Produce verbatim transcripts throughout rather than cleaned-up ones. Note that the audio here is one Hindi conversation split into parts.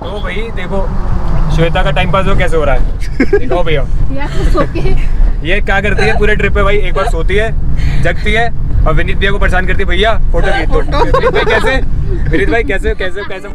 तो भाई देखो श्वेता का टाइम पास वो कैसे हो रहा है दिखाओ भैया। ये क्या करती है पूरे ट्रिप पे भाई, एक बार सोती है, जगती है और विनीत भैया को परेशान करती है, भैया फोटो खींच दो। विनीत भाई कैसे विनीत भाई कैसे कैसे कैसे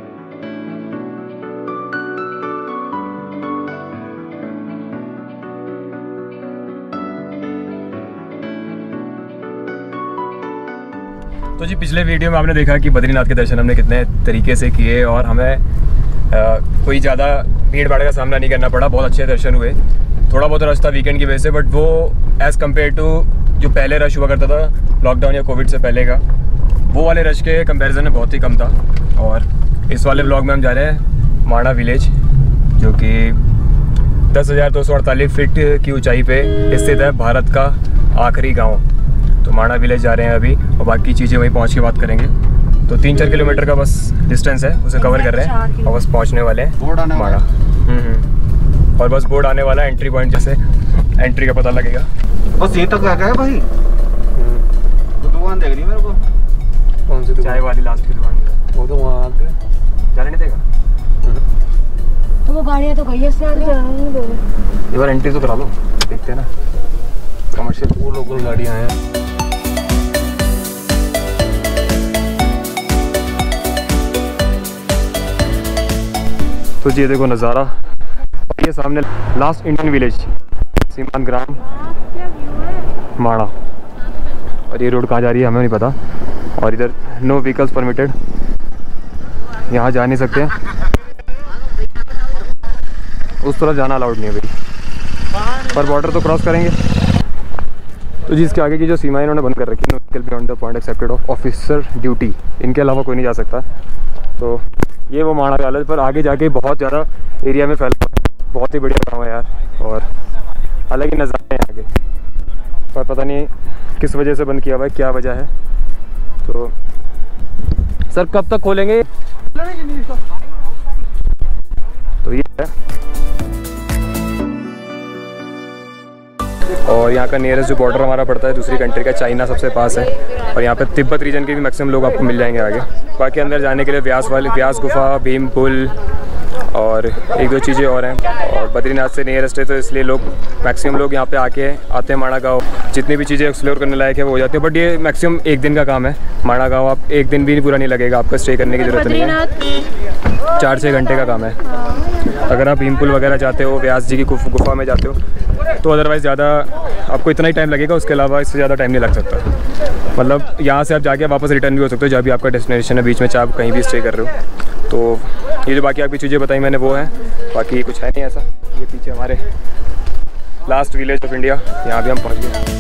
तो जी पिछले वीडियो में आपने देखा कि बद्रीनाथ के दर्शन हमने कितने तरीके से किए और हमें आ, कोई ज़्यादा भीड़ भाड़ का सामना नहीं करना पड़ा, बहुत अच्छे दर्शन हुए। थोड़ा बहुत रश था वीकेंड की वजह से, बट वो एज़ कम्पेयर टू जो पहले रश हुआ करता था लॉकडाउन या कोविड से पहले का, वो वाले रश के कंपैरिजन में बहुत ही कम था। और इस वाले ब्लॉग में हम जा रहे हैं माणा विलेज, जो कि दस हज़ार दो सौ अड़तालीस फीट की ऊंचाई पे स्थित है, भारत का आखिरी गाँव। तो माणा विलेज जा रहे हैं अभी और बाकी चीज़ें वहीं पहुंच के बात करेंगे। तो तीन चार किलोमीटर का बस डिस्टेंस है, उसे कवर कर रहे हैं और बस पहुंचने वाले हैं माणा। हम्म और बस बोर्ड आने वाला है, एंट्री पॉइंट जैसे एंट्री का पता लगेगा। बस ये तक है भाई। तो दुकान देख रही मेरे को, कौन सी चाय वाली लास्ट की दुकान? वो तो वहाँ आगे जाने नहीं देगा। तो वो गाड़ियाँ तो गई है, एक बार एंट्री तो करा लो, देखते हैं ना कमर्शियल वो लोकल गाड़ियाँ हैं। तो ये देखो नज़ारा, ये सामने लास्ट इंडियन विलेज सीमांत ग्राम माणा, और ये रोड कहाँ जा रही है हमें नहीं पता। और इधर नो व्हीकल्स परमिटेड, यहाँ जा नहीं सकते, उस तरफ जाना अलाउड नहीं है भाई, पर बॉर्डर तो क्रॉस करेंगे। तो जिसके आगे की जो सीमा इन्होंने बंद कर रखी है, vehicle beyond the point accepted of officer duty, इनके अलावा कोई नहीं जा सकता। तो ये वो माणा का, पर आगे जाके बहुत ज़्यादा एरिया में फैला, बहुत ही बढ़िया गाँव है यार, और अलग ही नज़ारे हैं आगे, पर पता नहीं किस वजह से बंद किया हुआ है, क्या वजह है। तो सर कब तक खोलेंगे? तो ये है, और यहाँ का नियरेस्ट जो बॉर्डर हमारा पड़ता है दूसरी कंट्री का, चाइना सबसे पास है, और यहाँ पे तिब्बत रीजन के भी मैक्सिमम लोग आपको मिल जाएंगे आगे। बाकी अंदर जाने के लिए व्यास वाली व्यास गुफा, भीम पुल और एक दो चीज़ें और हैं, और बद्रीनाथ से नियरेस्ट है तो इसलिए लोग मैक्सिमम लोग यहाँ पे आके आते हैं माणा गाँव। जितनी भी चीज़ें एक्सप्लोर करने लायक है वो हो जाती है, बट ये मैक्सिमम एक दिन का काम है माणा गाँव। आप एक दिन भी पूरा नहीं लगेगा, आपको स्टे करने की ज़रूरत नहीं है, चार छः घंटे का काम है। अगर आप भीम पुल वगैरह जाते हो, व्यास जी की गुफा में जाते हो, तो अदरवाइज़ ज़्यादा आपको इतना ही टाइम लगेगा, उसके अलावा इससे ज़्यादा टाइम नहीं लग सकता। मतलब यहाँ से आप जाके वापस रिटर्न भी हो सकते हो जब भी आपका डेस्टिनेशन है, बीच में चाहे आप कहीं भी स्टे कर रहे हो। तो ये जो बाकी आपकी चीज़ें बताई मैंने वो है, बाकी कुछ है नहीं ऐसा। ये पीछे हमारे लास्ट विलेज ऑफ इंडिया, यहाँ भी हम पहुँच गए।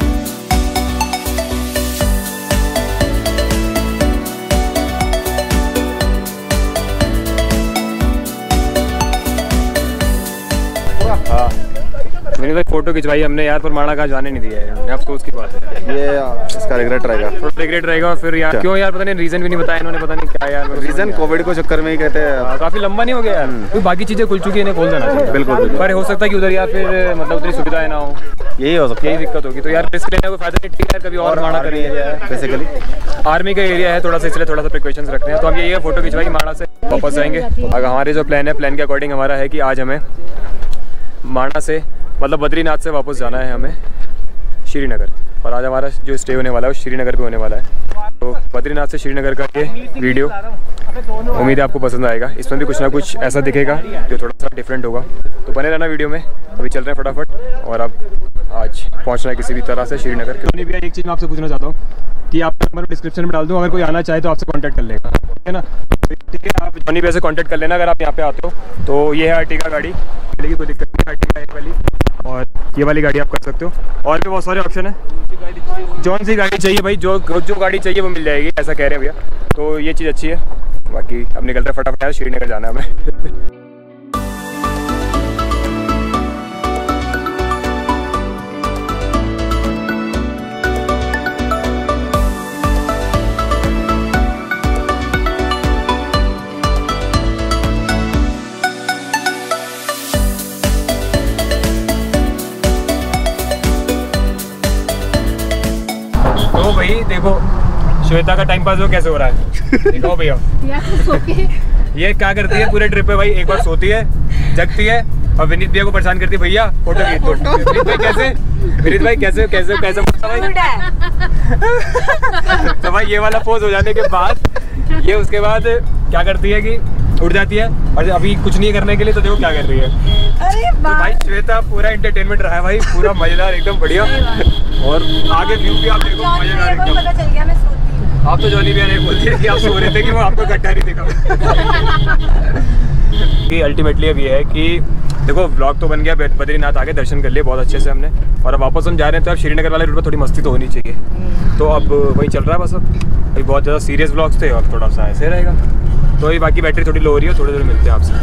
हाँ मैंने भाई फोटो खिंचवाई हमने यार, पर माणा कहाँ जाने नहीं दिया है, अफसोस की बात है। ये इसका रिग्रेट रहेगा, थोड़ा रिग्रेट रहेगा। और फिर यार क्यों यार, पता नहीं रीज़न भी नहीं बताया इन्होंने, पता नहीं क्या यार रीज़न, कोविड को चक्कर में ही कहते हैं। काफ़ी लंबा नहीं हो गया यार, तो बाकी चीज़ें खुल चुकी है, इन्हें खोल देना चाहिए। बिल्कुल, पर हो सकता है कि उधर यार फिर मतलब उतनी सुविधाएं ना हो, यही हो सकता है, यही दिक्कत होगी। तो यार रिस्क लेने को फायदा नहीं, ठीक है कभी और माणा करिए। बेसिकली आर्मी का एरिया है थोड़ा सा, इसलिए थोड़ा सा प्रिकॉशंस रखते हैं। तो हम यही फोटो खिंचवाई, माणा से वापस जाएंगे। अगर हमारे जो प्लान है, प्लान के अकॉर्डिंग हमारा है कि आज हमें माणा से मतलब बद्रीनाथ से वापस जाना है हमें श्रीनगर, और आज हमारा जो स्टे होने वाला है वो श्रीनगर पे होने वाला है। तो बद्रीनाथ से श्रीनगर का ये वीडियो उम्मीद है आपको पसंद आएगा। इसमें भी कुछ ना कुछ ऐसा दिखेगा जो थोड़ा सा डिफरेंट होगा, तो बने रहना वीडियो में। अभी चल रहे हैं फटाफट, और अब आज पहुंचना है किसी भी तरह से श्रीनगर। क्यों भैया एक चीज़ मैं आपसे पूछना चाहता हूँ कि आप नंबर डिस्क्रिप्शन में डाल दूँ, अगर कोई आना चाहे तो आपसे कांटेक्ट कर लेगा, ठीक है ना? ठीक है, आप जॉनी भैया से कांटेक्ट कर लेना अगर आप यहाँ पे आते हो। तो ये है अर्टिगा गाड़ी, लेकिन कोई दिक्कत नहीं, अर्टिगा एक वाली और ये वाली गाड़ी आप कर सकते हो। और भी बहुत सारे ऑप्शन है, जौन सी गाड़ी चाहिए भाई, जो जो गाड़ी चाहिए वो मिल जाएगी, ऐसा कह रहे हैं भैया। तो ये चीज़ अच्छी है। बाकी अब निकल रहे फटाफट, श्रीनगर जाना है हमें। तो भाई देखो श्वेता का टाइम पास वो कैसे हो रहा है, दिखाओ भैया। ये क्या करती है पूरे ट्रिप पे भाई, एक बार सोती है, जगती है और विनीत भैया को परेशान करती है, भैया फोटो खींच दो। विनीत भाई कैसे विनीत भाई कैसे कैसे कैसे भाई तो भाई ये वाला पोज हो जाने के बाद ये उसके बाद क्या करती है कि उठ जाती है और अभी कुछ नहीं करने के लिए, तो देखो क्या कर रही है। अरे तो भाई श्वेता पूरा एंटरटेनमेंट रहा है भाई, पूरा मजेदार एकदम बढ़िया। और आगे व्यू भी आप देखो मजेदार एकदम। पता चल गया मैं सोती हूँ। आप तो जॉनी भैया ने बोल दिया कि आप सो रहे थे कि वो आपको गड्ढा नहीं दिखा। कि अल्टीमेटली अब ये है कि देखो व्लॉग तो बन गया, बद्रीनाथ आके दर्शन कर लिए बहुत अच्छे से हमने, और अब वापस हम जा रहे हैं। तो अब श्रीनगर वाले रूट पर थोड़ी मस्ती तो होनी चाहिए, तो अब वही चल रहा है बस। अब अभी बहुत ज़्यादा सीरियस व्लॉग्स थे और थोड़ा सा ऐसे रहेगा, तो अभी बाकी बैटरी थोड़ी लो हो रही है, थोड़ी देर मिलते हैं आपसे।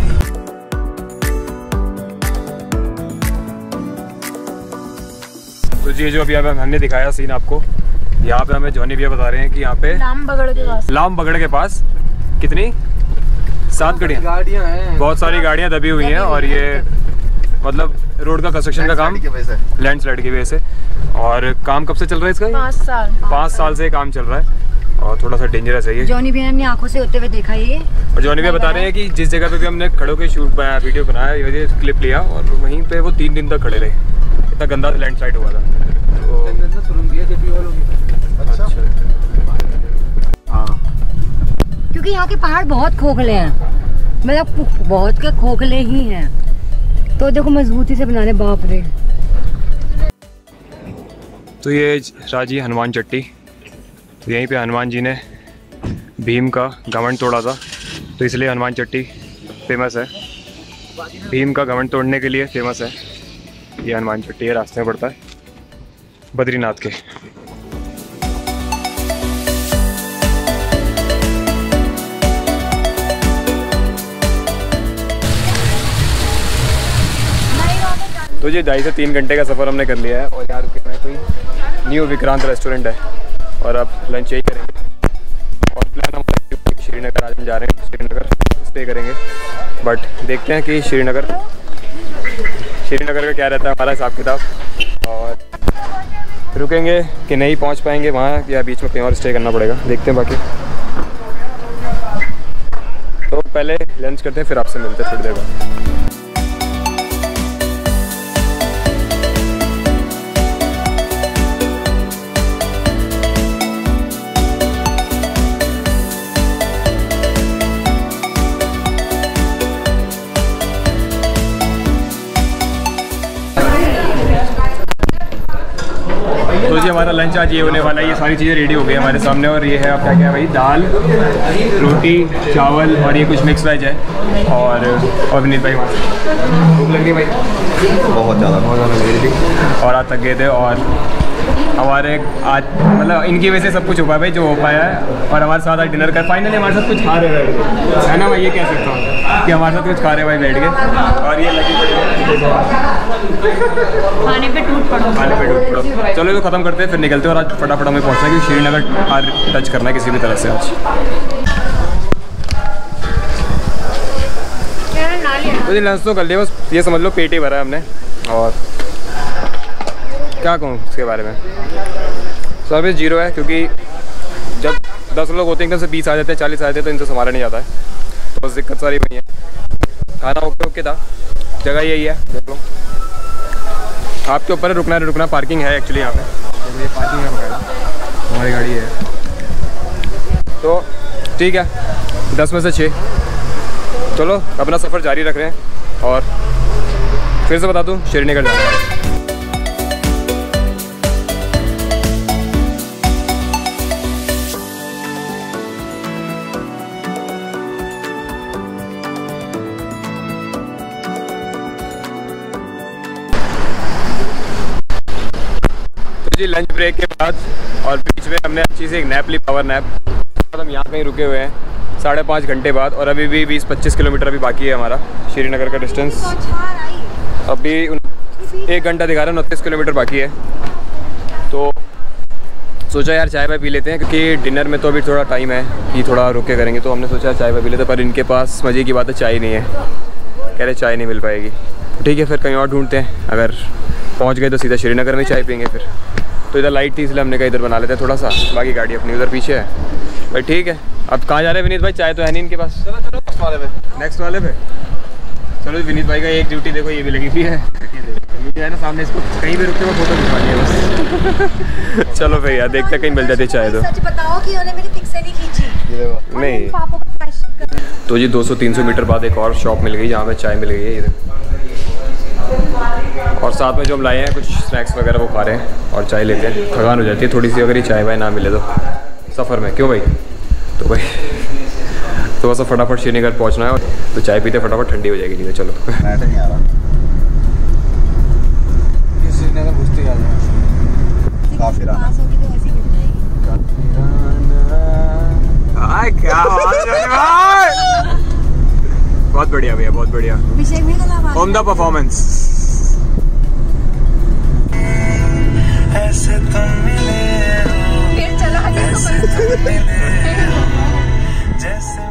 तो ये जो अभी हमने दिखाया सीन आपको, यहाँ पे हमें जॉनी भैया बता रहे हैं कि यहाँ पे लाम बगड़ के पास लाम बगड़ के पास कितनी सात गाड़ियाँ गाड़ियाँ हैं, बहुत सारी गाड़ियाँ दबी हुई हैं, और ये मतलब रोड का कंस्ट्रक्शन का काम लैंडस्लाइड की वजह से। और काम कब से चल रहा है इसका? पाँच साल पाँच साल से काम चल रहा है, और थोड़ा सा डेंजरस है ये। जॉनी भैया ने अपनी आंखों से होते हुए देखा ये, और जॉनी भैया बता रहे हैं कि जिस जगह पे भी हमने खड़ों के शूट वीडियो बनाया, ये क्लिप लिया, और वहीं पे वो तीन दिन तक खड़े रहे, इतना गंदा लैंडस्लाइड हुआ था। तो अच्छा हाँ, क्योंकि यहाँ के पहाड़ बहुत खोखले हैं, मतलब बहुत के खोखले ही हैं, तो देखो मजबूती से बनाने, बाप रे। तो ये राजी हनुमान चट्टी, तो यहीं पे हनुमान जी ने भीम का घमंड तोड़ा था, तो इसलिए हनुमान चट्टी फेमस है, भीम का घमंड तोड़ने के लिए फेमस है ये हनुमान चट्टी। है रास्ते में पड़ता है बद्रीनाथ के। तो ये ढाई से तीन घंटे का सफ़र हमने कर लिया है, और यहाँ रुके हुए कोई न्यू विक्रांत रेस्टोरेंट है, और अब लंच यही करेंगे। और प्लान हमारा श्रीनगर, आज हम जा रहे हैं श्रीनगर स्टे करेंगे, बट देखते हैं कि श्रीनगर श्रीनगर का क्या रहता है हमारा हिसाब किताब, और रुकेंगे कि नहीं पहुंच पाएंगे वहाँ, या बीच में कहीं और स्टे करना पड़ेगा, देखते हैं बाकी। तो पहले लंच करते हैं, फिर आपसे मिलते हैं थोड़ी देर बाद। तो जी हमारा लंच आज ये होने वाला है, ये सारी चीज़ें रेडी हो गई हमारे सामने, और ये है आपका क्या भाई, दाल, रोटी, चावल, और ये कुछ मिक्स वेज है। और और विनीत भाई वहाँ से भूख लग रही भाई, बहुत ज़्यादा बहुत ज़्यादा लग रही थी, और आज तक गए थे, और हमारे आज मतलब इनकी वजह से सब कुछ हो पाया भाई जो हो पाया है, और हमारे साथ आज डिनर कर फाइनली हमारे साथ कुछ खा रहे हैं, है ना भाई, ये कह सकता हूँ कि हमारे साथ कुछ खा रहे भाई बैठ के। और ये लगी खाने पे टूट पड़ो, खाने पे टूट पड़ो। चलो तो ख़त्म करते हैं, फिर निकलते हैं, और आज फटाफट हमें पहुँचना है क्योंकि श्रीनगर आज टच करना है किसी भी तरह से आज। तो जी लंच तो कर लिया, बस ये समझ लो पेट ही भरा है हमने, और क्या कहूँ इसके बारे में, सर्विस जीरो है, क्योंकि जब दस लोग होते हैं एकदम से बीस आ जाते हैं, चालीस आ जाते हैं, तो इनसे संभाला नहीं जाता है, तो बस दिक्कत सारी वही है। खाना ओके ओके था, जगह यही है, देख लो आपके ऊपर है, रुकना है रुकना, पार्किंग है एक्चुअली यहाँ पे, ये पार्किंग है बकायदा, हमारी गाड़ी है, तो ठीक है, दस में से छः। चलो अपना सफ़र जारी रख रहे हैं, और फिर से बता दूँ श्रीनगर जाना है। जी लंच ब्रेक के बाद और बीच में हमने अच्छी से एक नैप ली, पावर नैप। हम यहाँ कहीं रुके हुए हैं साढ़े पाँच घंटे बाद, और अभी भी बीस पच्चीस किलोमीटर अभी बाकी है हमारा श्रीनगर का डिस्टेंस। अभी एक घंटा दिखा रहा है, उनतीस किलोमीटर बाकी है। तो सोचा यार चाय वाय पी लेते हैं, क्योंकि डिनर में तो अभी थोड़ा टाइम है कि थोड़ा रुक के करेंगे, तो हमने सोचा चाय वाय पी लेते, पर इनके पास मज़े की बात है चाय नहीं है, कह रहे चाय नहीं मिल पाएगी। ठीक है फिर कहीं और ढूंढते हैं, अगर पहुंच गए तो सीधा श्रीनगर में चाय पियेंगे फिर। तो इधर लाइट थी इसलिए हमने कहा इधर बना लेते हैं थोड़ा सा, बाकी गाड़ी अपनी उधर पीछे है भाई। ठीक है अब कहाँ जा रहे हैं विनीत भाई, चाय तो है नहीं इनके पास, नेक्स्ट वाले पे नेक्स्ट वाले पे चलो। विनीत भाई का एक ड्यूटी देखो, ये भी लगी हुई है, ये जो है ना सामने, इसको कहीं भी रुकते हुए फोटो खिंचवानी है बस। चलो भाई यार, देखते कहीं मिल जाती चाहे तो। सच बताओ कि उन्होंने मेरी पिक से नहीं खींची। ये देखो नहीं तो जी दो सौ तीन सौ मीटर बाद एक और शॉप मिल गई जहाँ पे चाय मिल गई है इधर, और साथ में जो हम लाए हैं कुछ स्नैक्स वगैरह वो खा रहे हैं और चाय लेते हैं। थकान हो जाती है थोड़ी सी अगर ये चाय वाय ना मिले तो सफ़र में, क्यों भाई? तो भाई तो बस फटाफट श्रीनगर पहुंचना है, तो चाय पीते फटाफट ठंडी हो जाएगी। चलो नेट नहीं आ रहा, श्रीनगर घुसते आ जाए काफी राना। क्या बहुत बढ़िया भैया, बहुत बढ़िया, ऑन द परफॉर्मेंस। ऐसे तुम मिले ऐसे तुम मिले जैसे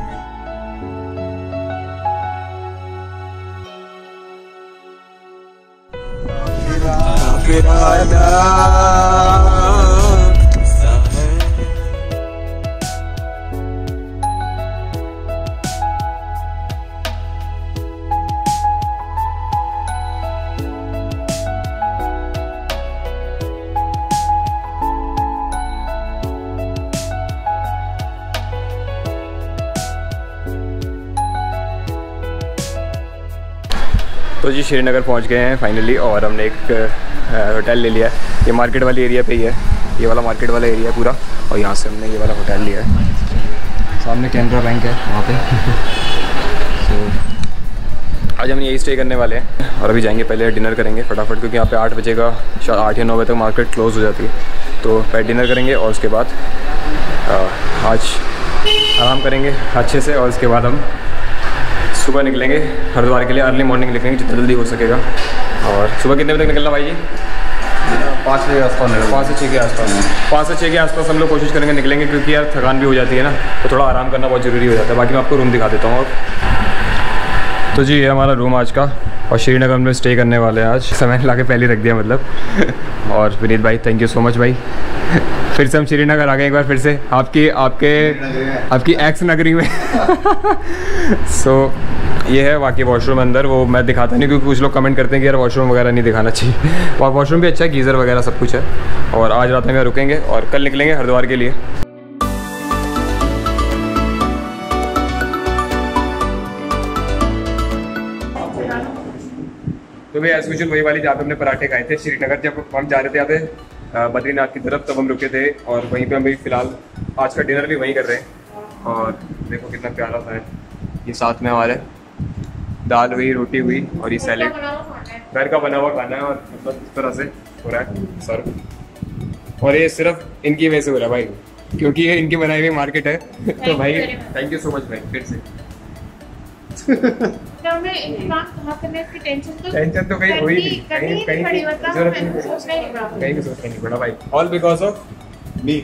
तो जी श्रीनगर पहुंच गए हैं फाइनली, और हमने एक होटल ले लिया है। ये मार्केट वाली एरिया पे ही है, ये वाला मार्केट वाला एरिया है पूरा, और यहाँ से हमने ये वाला होटल लिया है। सामने कैनरा बैंक है वहाँ पे। तो आज हम यही स्टे करने वाले हैं, और अभी जाएंगे पहले डिनर करेंगे फटाफट, क्योंकि यहाँ पे आठ बजे का शायद आठ या नौ बजे तक मार्केट क्लोज़ हो जाती है। तो पहले डिनर करेंगे और उसके बाद आज आराम करेंगे अच्छे से, और उसके बाद हम सुबह निकलेंगे हरिद्वार के लिए। अर्ली मॉर्निंग निकलेंगे जितना जल्दी हो सकेगा। और सुबह कितने बजे तक निकलना भाई जी? पाँच बजे के आसपास निकल पाँच से छः के आसपास पाँच से छः के आसपास हम लोग कोशिश करेंगे निकलेंगे, क्योंकि यार थकान भी हो जाती है ना, तो थोड़ा आराम करना बहुत ज़रूरी हो जाता है। बाकी मैं आपको रूम दिखा देता हूँ। तो जी ये हमारा रूम आज का, और श्रीनगर में स्टे करने वाले हैं आज। समय ला के पहले रख दिया मतलब। और विनीत भाई थैंक यू सो मच भाई, फिर से हम श्रीनगर आ गए एक बार फिर से आपकी आपके आपकी एक्स नगरी में। सो so, ये है बाकी वॉशरूम अंदर, वो मैं दिखाता नहीं क्योंकि कुछ लोग कमेंट करते हैं कि यार वॉशरूम वगैरह नहीं दिखाना चाहिए। और वॉशरूम भी अच्छा है, गीज़र वगैरह सब कुछ है। और आज रात में रुकेंगे और कल निकलेंगे हरिद्वार के लिए। तो भाई एज यूजुअल वही वाली जहाँ पे हमने पराठे खाए थे श्रीनगर, जब हम जा रहे थे यहाँ पे बद्रीनाथ की तरफ, तब हम रुके थे, और वहीं पे हम भी फिलहाल आज का डिनर भी वहीं कर रहे हैं। और देखो कितना प्यारा सा है ये, साथ में हमारे दाल हुई, रोटी हुई, और ये सैलेड घर का बना हुआ खाना है, और मतलब इस तरह से हो रहा है सर्व। और ये सिर्फ इनकी वजह से हो रहा है भाई, क्योंकि ये इनकी बनाई हुई मार्केट है। तो भाई थैंक यू सो मच भाई फिर से। टेंशन तो कहीं हुई नहीं, कहीं कहीं कहीं भी सोचना नहीं पड़ा भाई, all because of me.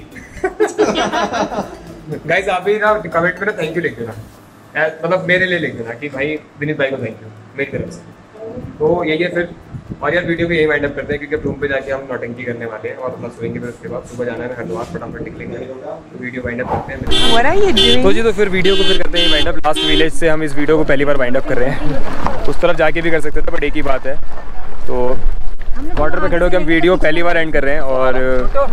Guys आप भी ना कमेंट में ना थैंक यू लिख देना, मतलब मेरे लिए लिख देना कि भाई विनीत भाई को थैंक यू मेरी तरफ से। तो यही है फिर, और यार वीडियो को यही वाइंड अप करते हैं, क्योंकि अब रूम पे जाके हम नौटंकी करने वाले हैं और अपना सोएंगे, फिर उसके बाद सुबह जाना है हरिद्वार, फटाफट निकलेंगे। तो वीडियो वाइंड अप करते हैं। तो जी तो फिर वीडियो को फिर करते हैं वाइंड अप। लास्ट विलेज से हम इस वीडियो को पहली बार वाइंड अप कर रहे हैं। उस तरफ जाके भी कर सकते थे, बट एक ही बात है, तो बॉर्डर पे खड़े होकर हम वीडियो पहली बार एंड कर रहे हैं। और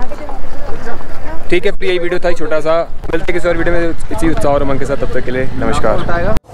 ठीक है, यही वीडियो था छोटा सा, मिलते किसी और वीडियो में इसी उत्साह और उमंग के साथ। तब तक के लिए नमस्कार।